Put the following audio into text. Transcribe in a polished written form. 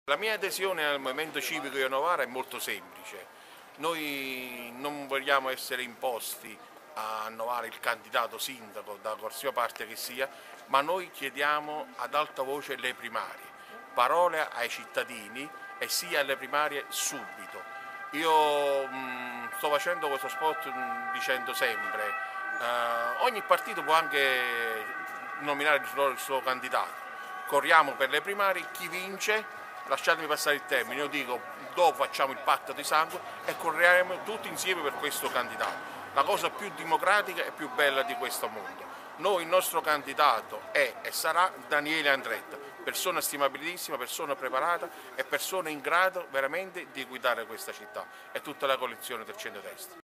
La mia adesione al Movimento Civico Io Novara è molto semplice. Noi non vogliamo essere imposti a Novara il candidato sindaco da qualsiasi parte che sia, ma noi chiediamo ad alta voce le primarie, parole ai cittadini e sia alle primarie subito. Io sto facendo questo spot dicendo sempre, ogni partito può anche nominare il suo candidato, corriamo per le primarie, chi vince, lasciatemi passare il termine, io dico dopo facciamo il patto di sangue e corriamo tutti insieme per questo candidato, la cosa più democratica e più bella di questo mondo. Noi, il nostro candidato è e sarà Daniele Andretta, persona stimabilissima, persona preparata e persona in grado veramente di guidare questa città e tutta la coalizione del centrodestra.